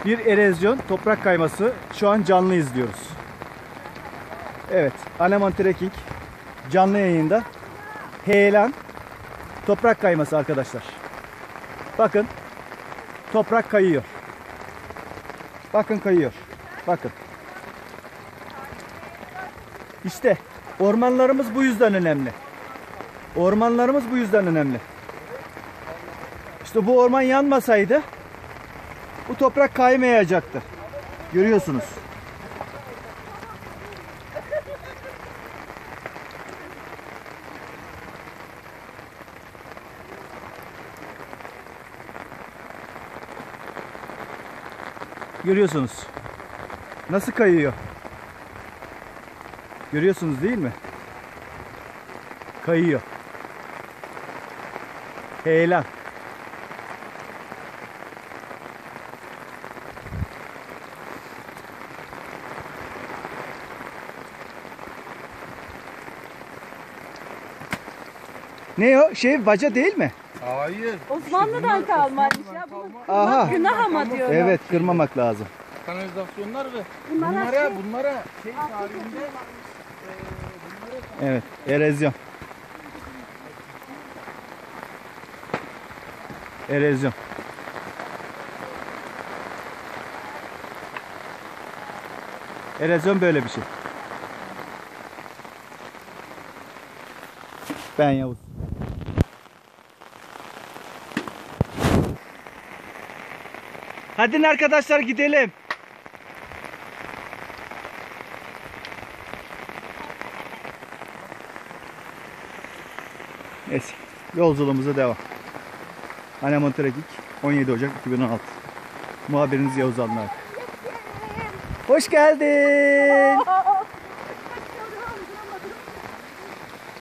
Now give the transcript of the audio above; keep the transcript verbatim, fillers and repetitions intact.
Bir erozyon, toprak kayması. Şu an canlı izliyoruz. Evet, Aneman Trekking canlı yayında. Heyelan toprak kayması arkadaşlar. Bakın, toprak kayıyor. Bakın kayıyor. Bakın. İşte ormanlarımız bu yüzden önemli. Ormanlarımız bu yüzden önemli. İşte bu orman yanmasaydı bu toprak kaymayacaktı. Görüyorsunuz. Görüyorsunuz. Nasıl kayıyor? Görüyorsunuz değil mi? Kayıyor. Heyelan. Ne o? Şey baca değil mi? Hayır. Osmanlı'dan kalmaymış ya. Bunu Aha. kırmak günah ama diyorum. Evet, kırmamak lazım. Kanalizasyonlar ve Bunlara bunlara şey- bunlara şey tarihinde e, bunlara Evet, erozyon. Erozyon. Erozyon böyle bir şey. Ben Yavuz. Hadi arkadaşlar gidelim. Neyse, yolculuğumuza devam. Aneman Trekking on yedi Ocak iki bin on altı. Muhabiriniz Yavuz Alnar. Hoş geldin.